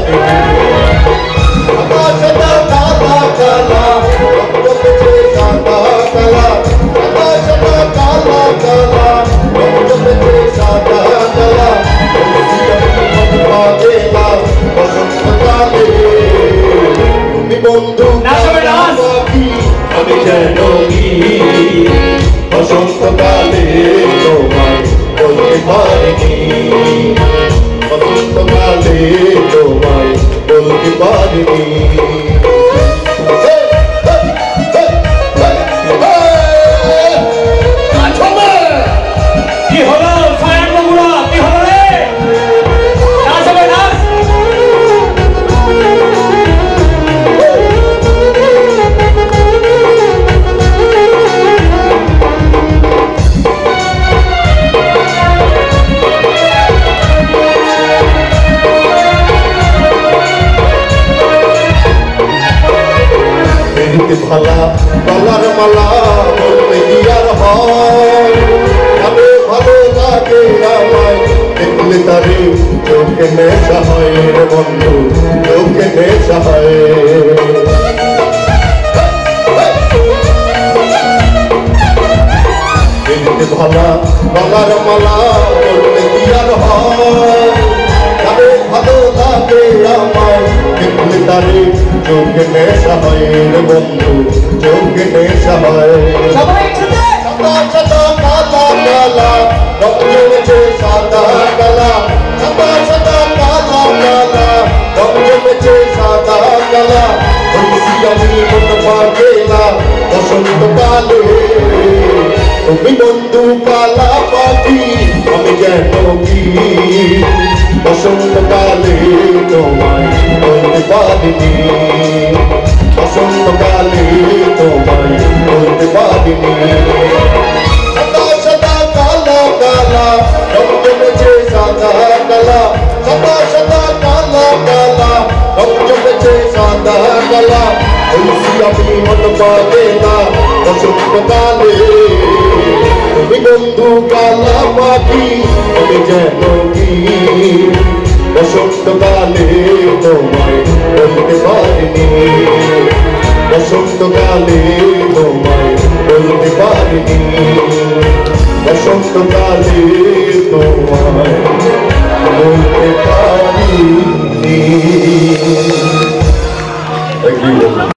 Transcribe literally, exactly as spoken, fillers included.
পারিনি। সাদা সাদা কালা কালা রক্ত পেছে সাদা কালা, সাদা সাদা কালা কালা রক্ত পেছে সাদা কালা। বসন্তকালে তুমি বন্ধু পাখি আমি যেন কি, বসন্তকালে তোমায় বলতে পারিনি, বসন্তকালে তোমায় বলতে পারিনি। কি হলো সায়ন বগুড়া, কি হলো রে? নাচ হবে নাচ। ভালা গলার মালা বলতে গিয়ার হয়, ভালো ভালো লাগে আমায় দেখলে তারে চোখে নেশা হয় রে বন্ধু, চোখে নেশা হয়। দেখতে ভালা গলার মালা বলতে গিয়ার হয়, ভালো ভালো লাগে আমায় দেখলে তারে চোখে নেশা হয় রে বন্ধু, চোখে নেশা হয়। সাদা সাদা কালা কালা রং জমেছে সাদা কালা, সাদা সাদা কালা কালা রং জমেছে সাদা কালা। হইছি আমি মন পাগলা বসন্তকালে তুমি বন্ধু কালা পাখি আমি যেন কি, বসন্তকালে তোমায় বলতে পারিনি, বসন্তকালে তোমায় বলতে পারিনি। সাদা সাদা কালা কালা রং জমেছে সাদা কালা, সাদা সাদা কালা কালা রং জমেছে সাদা কালা। হইছি আমি মন পাগলা বসন্তকালে তুমি বন্ধু কালা পাখি আমি যেন কি, বসন্তকালে তোমায় বলতে পারিনি, বসন্তকালে তোমায়